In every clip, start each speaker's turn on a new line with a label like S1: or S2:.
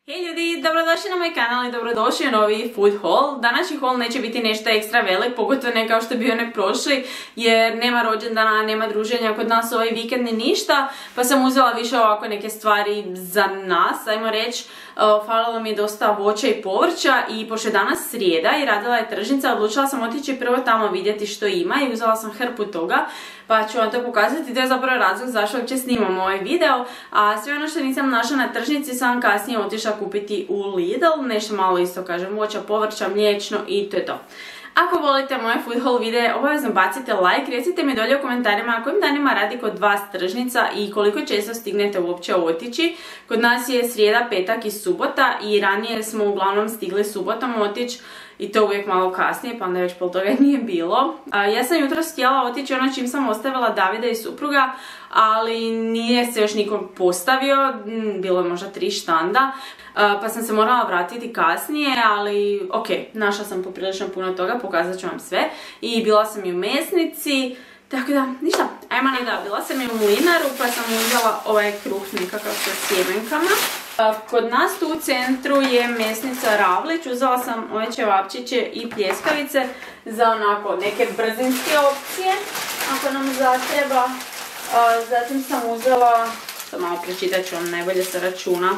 S1: Hej ljudi, dobrodošli na moj kanal i dobrodošli u novi food haul. Današnji haul neće biti nešto ekstra velik, pogotovo ne kao što je bio ne prošli, jer nema rođendana, nema druženja kod nas ovaj vikend ni ništa, pa sam uzela više ovako neke stvari za nas, ajmo reći. Falilo mi je dosta voća i povrća i pošto je danas srijeda i radila je tržnica, odlučila sam otići prvo tamo vidjeti što ima i uzela sam hrpu toga, pa ću vam to pokazati. To je zapravo razlog zašto uopće snimam ovaj video, a sve ono što nisam našla na tržnici sam kasnije otišla kupiti u Lidl, nešto malo isto kažem, voća, povrća, mliječno i to je to. Ako volite moje food haul videe, obavezno bacite like, recite mi dolje u komentarima kojim danima radi kod vas tržnica i koliko često stignete uopće otići. Kod nas je srijeda, petak i subota i ranije smo uglavnom stigli subotom otići i to uvijek malo kasnije, pa onda već pol toga nije bilo. Ja sam jutros htjela otići ono čim sam ostavila Davida i supruga, ali nije se još nikog postavio, bilo je možda 3 štanda, pa sam se morala vratiti kasnije, ali ok, našla sam poprilično puno toga, pokazat ću vam sve. I bila sam i u mesnici, tako da, ništa, ajmo da, bila sam i u mlinaru, pa sam uzela ovaj kruh nekakav sa sjemenkama. Kod nas tu u centru je mesnica Ravlić, uzela sam ove ćevapčiće i pljeskavice za onako neke brzinske opcije, ako nam zatreba. Zatim sam uzela, to malo prečitat ću vam najbolje sa računa.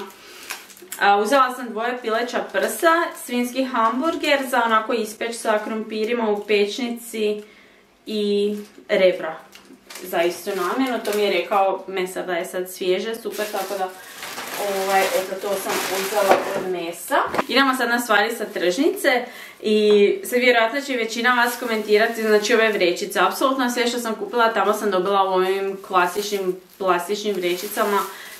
S1: Uzela sam 2 pileća prsa, svinjski hamburger za onako ispeć sa krompirima u pečnici i rebra za istu namjenu. To mi je rekao mesa da je sad svježe, super, tako da eto to sam uzela od mesa. Idemo sad na stvari sa tržnice i sad vjerojatno će većina vas komentirati, znači ove vrećice. Apsolutno sve što sam kupila tamo sam dobila u ovim klasičnim plastičnim vrećicama,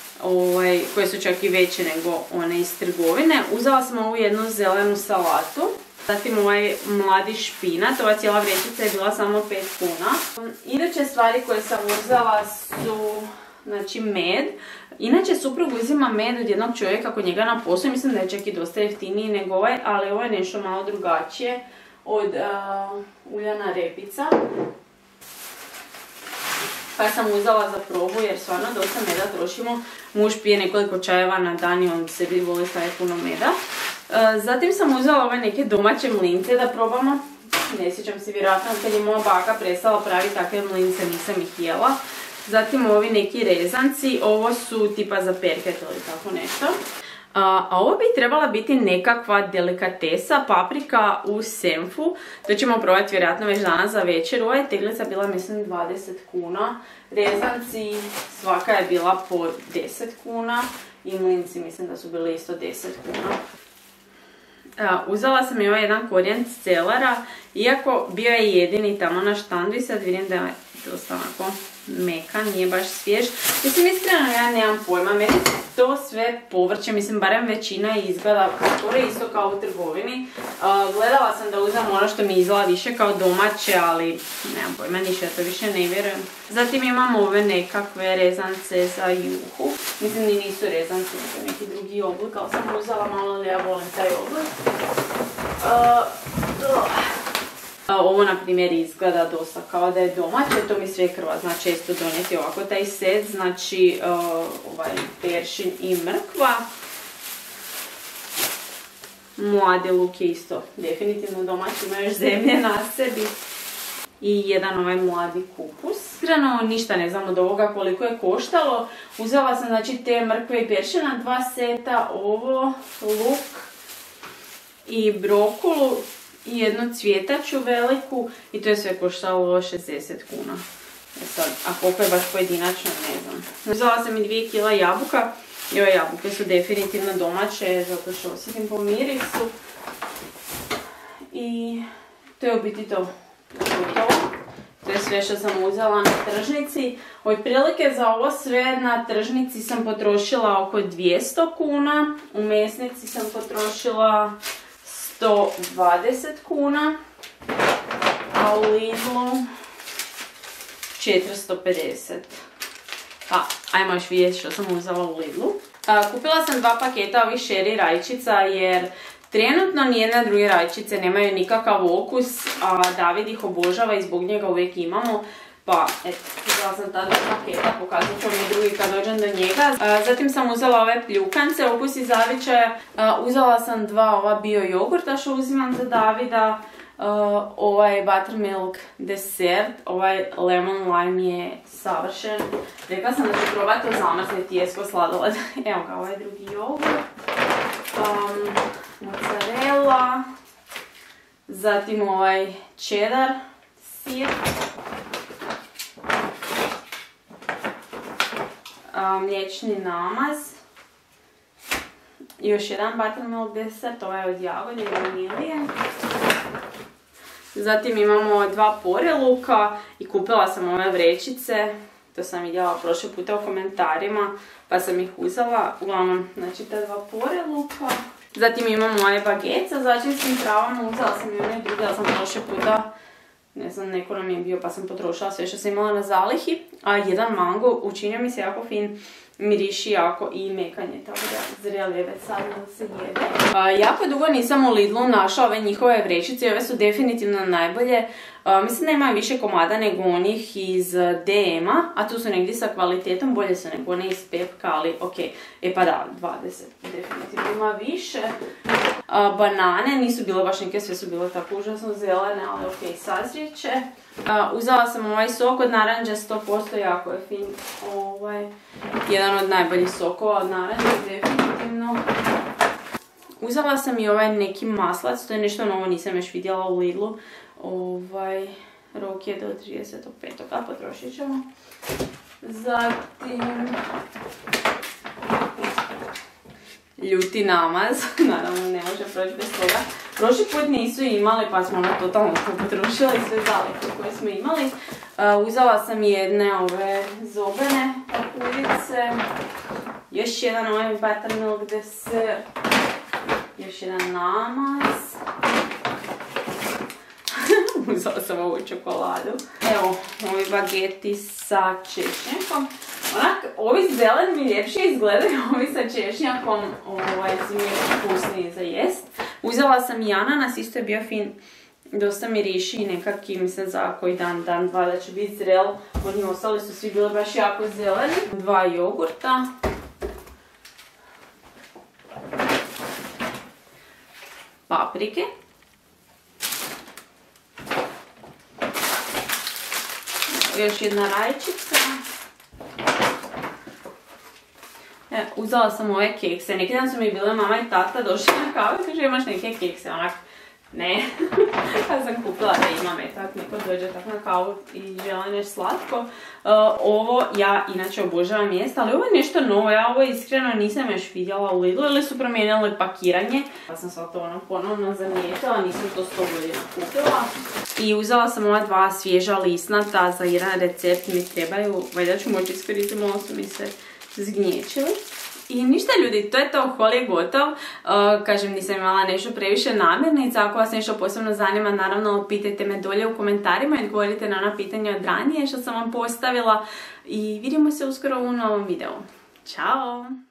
S1: koje su čak i veće nego one iz trgovine. Uzela sam ovu jednu zelenu salatu. Zatim ovaj mladi špinat, ova cijela vrećica je bila samo 5 kuna. Iduće stvari koje sam uzela su, znači, med. Inače suprug uzima med od jednog čovjeka kod njega na poslu, mislim da je čak i dosta jeftiniji nego ovaj, ali ovo je nešto malo drugačije od uljana repica. Pa sam uzela za probu jer stvarno dosta meda trošimo. Muž pije nekoliko čajeva na dan i on sebi voli staviti puno meda. Zatim sam uzela ove neke domaće mlince da probamo. Ne sjećam se, vjerojatno kad je moja baka prestala praviti takve mlince nisam ih jela. Zatim ovi neki rezanci, ovo su tipa za perket ili tako nešto. A ovo bi trebala biti nekakva delikatesa, paprika u senfu. To ćemo probati vjerojatno već danas za večer. Ova je teglica bila mislim 20 kuna. Rezanci svaka je bila po 10 kuna. I mlinci mislim da su bili isto 10 kuna. Uzela sam i ovaj jedan korijen celara, iako bio je jedini tamo na štandu i sad vidim da je dosta onako mekan, nije baš svjež. Mislim, iskreno ja nemam pojma, meni to sve povrće, mislim, barem većina izgleda skoro isto kao u trgovini. Gledala sam da uzem ono što mi izgleda više kao domaće, ali nemam pojma, ništa, to više ne vjerujem. Zatim imam ove nekakve rezance za juhu. Mislim, ni nisu rezanci, nego neki drugi oblik, ali sam uzela malo, ali ja volim taj oblik. Ovo na primjer izgleda dosta kao da je domaće, to mi svekrva zna često donijeti ovako taj set, znači ovaj peršin i mrkva. Mladi luk je isto definitivno domaći, ima još zemlje na sebi. I jedan ovaj mladi kupus. Iskreno ništa ne znam od ovoga koliko je koštalo. Uzela sam znači te mrkve i peršina, 2 seta, ovo, luk i brokulu i jednu cvjetaču veliku i to je sve koštalo 60 kuna. Sad, a koliko je baš pojedinačno ne znam. Uzela sam i 2 kila jabuka i ove jabuke su definitivno domaće zato što osjetim po mirisu. I to je u biti to. To je sve što sam uzela na tržnici. Otprilike za ovo sve na tržnici sam potrošila oko 200 kuna. U mesnici sam potrošila 120 kuna. A u Lidlu 450. Ajmo još vidjeti što sam uzela u Lidlu. Kupila sam 2 paketa ovih sherry rajčica jer trenutno nijedne druge rajčice nemaju nikakav okus, a David ih obožava i zbog njega uvijek imamo. Pa, eto, uzela sam ta dva paketa, pokazat ću mi drugi kad dođem do njega. Zatim sam uzela ove pljukance, okusi zavičaja. Uzela sam dva ova bio jogurta što uzimam za Davida. Ovaj buttermilk desert, ovaj lemon lime je savršen. Rekla sam da ću probati to zamrzniti jesko sladoled. Evo ga, ovaj drugi jogurt. Mozzarella. Zatim ovaj cheddar sir. Mliječni namaz. I još jedan buttermilk desert, ovaj od jagode i vanilije. Zatim imamo dva poreluka i kupila sam ove vrećice. To sam vidjela prošle puta u komentarima pa sam ih uzela. Uglavnom, znači ta dva poreluka. Zatim imamo ovaj baget sa začinskim travama. Uzela sam i one druge, ali sam prošle puta, ne znam, neko nam je bio pa sam potrošila sve što sam imala na zalihi. A jedan mango učinio mi se jako fin, miriši jako i mekanje, tako da zreli je već sad da se jede. Jako dugo nisam u Lidlu našla ove njihove vrećice, ove su definitivno najbolje. Mislim da imaju više komada nego onih iz DM-a, a tu su negdje sa kvalitetom, bolje su nego one iz Pepka, ali ok. E pa da, 20 definitivno ima više. Banane nisu bile baš neke, sve su bile tako užasno zelene, ali ok, sazrijeće. Uzela sam ovaj sok od naranđa 100%, jako je fin. Jedan od najboljih sokova od naranđa, definitivno. Uzela sam i ovaj neki maslac, to je nešto novo, nisam još vidjela u Lidlu. Rok je do 35. a potrošit ćemo. Zatim ljuti namaz, naravno ne može proći bez toga. Prošli put nisu imali pa smo totalno potrošili sve zalihe koje smo imali. Uzela sam jedne ove zobene papurice, još jedan ovaj buttermilk desert, još jedan namaz. Uzela sam ovu čokoladu. Evo, ovi bageti sa češnjakom. Onak, ovi zeleni mi ljepše izgledaju, ovi sa češnjakom su mi ukusniji za jest. Uzela sam i ananas, isto je bio fin. Dosta miriši i nekakvi, mislim za koji dan, dva da će biti zrel. Oni ostali su svi bili baš jako zeleni. Dva jogurta. Paprike. Još jedna rajčica. Uzela sam ove kekse. Neki dan su mi bile mama i tata došli na kavu i kaže imaš neke kekse, onak ne. Ja sam kupila da imam, tako neko dođe tako na kavu i žele nešto slatko. Ovo ja inače obožavam jesti, ali ovo je nešto novo, ja ovo iskreno nisam još vidjela u Lidlu ili su promijenili pakiranje. Pa sam sad to ponovno zamijetila, nisam to 100 godina kupila. I uzela sam ova dva svježa lisnata za jedan recept, mi trebaju, valjda ću moći iskoristiti, malo su mi se zgnječili. I ništa ljudi, to je to, haul je gotov. Kažem, nisam imala nešto previše namirnica. Ako vas nešto posebno zanima, naravno pitajte me dolje u komentarima i odgovorite na ona pitanja od ranije što sam vam postavila. I vidimo se uskoro u novom videu. Ćao!